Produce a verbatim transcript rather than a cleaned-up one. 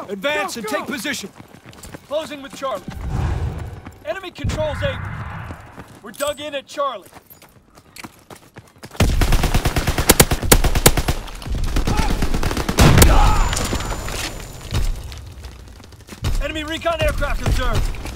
Advance go, and go. take position. Closing with Charlie. Enemy controls Able. We're dug in at Charlie. Enemy recon aircraft observed.